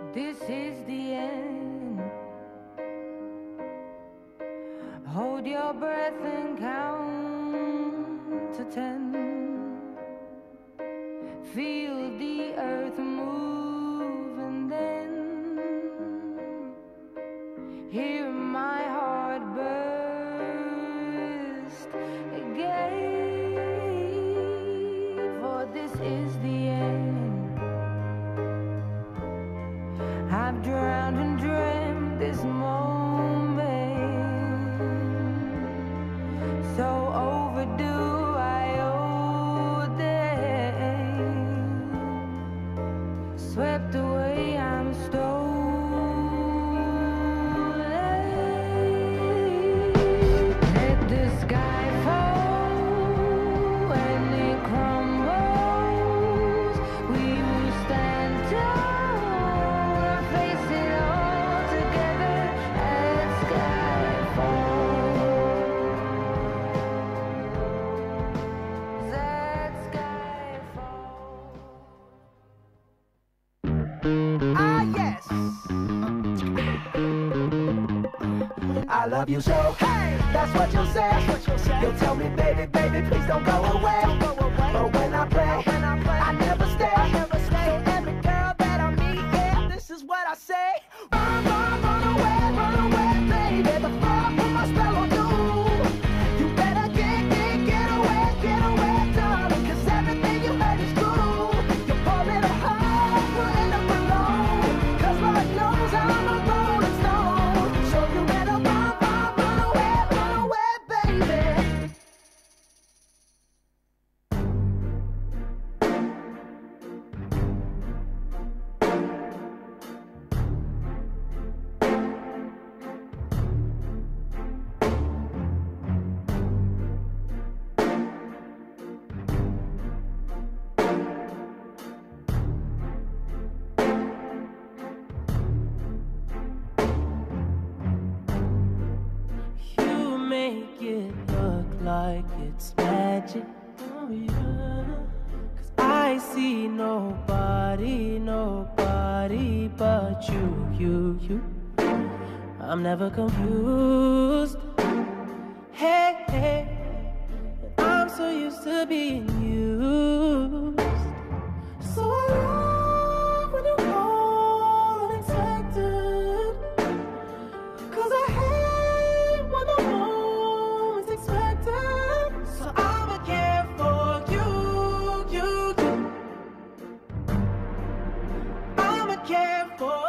This is the end. Hold your breath and count to 10. Feel the earth move and then hear my heart burst again. For this is the end. I've drowned and dreamt this moment, so overdue I owe them. Swept away, I'm stolen. Let the sky fall when it crumbles. We will stand tall and face it all together as skyfall. As skyfall. Ah, yes. I love you so. Hey, that's what you'll say. You'll tell me, baby, baby, please don't go away. But when I play, I never stay. So every girl that I meet, yeah, this is what I say. Run, run away, baby. Before I put my spell on you, you better get away, darling. 'Cause everything you heard is true. You're falling hard, putting up alone. 'Cause Lord knows I'm a rolling stone. So you better run away, baby. You make it look like it's magic. Oh yeah. 'Cause I see nobody but you. I'm never confused. Hey, and I'm so used to being used. So I love when you call unexpected. 'Cause I hate when the moment's expected. So I'ma care for you. I'ma care for